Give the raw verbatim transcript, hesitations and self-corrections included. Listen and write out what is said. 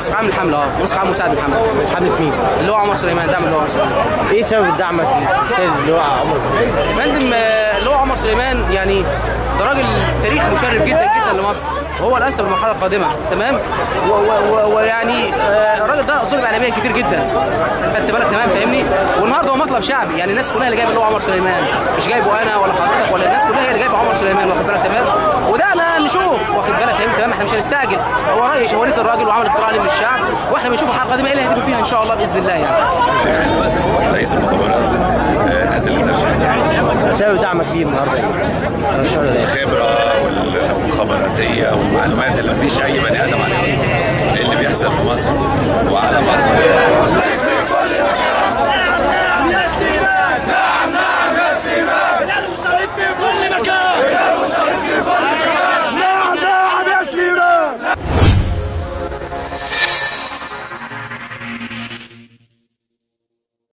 منسق عام الحمله، اه منسق عام مساعد الحمله. حمله مين؟ اللي هو عمر سليمان، دعم اللي هو عمر سليمان. ايه سبب دعمك للسيد اللي هو عمر سليمان؟ يا فندم اللي هو عمر سليمان يعني ده راجل تاريخ مشرف جدا جدا لمصر، وهو الانسب للمرحله القادمه، تمام؟ ويعني الراجل ده ظلم اعلاميا كتير جدا، خدت بالك؟ تمام، فاهمني؟ والنهارده هو مطلب شعبي، يعني الناس كلها اللي جايبه اللي هو عمر سليمان، مش جايبه انا ولا حضرتك ولا الناس كلها هي اللي جايبه عمر سليمان، واخد بالك؟ تمام. وده انا نشوف، واخد بالك؟ فاهم؟ تمام، احنا مش هنستعجل، هو راي هو نزل الراجل وعمل اقتراع من الشعب، واحنا بنشوف الحلقه القادمه ايه اللي هيتم فيها ان شاء الله باذن الله يعني. رئيس المخابرات نازل الترشيح. سبب دعمك ليه النهارده ايه؟ الخبره والمخابراتيه والمعلومات اللي مفيش اي بني ادم عليها اللي بيحصل في مصر وعلى مصر.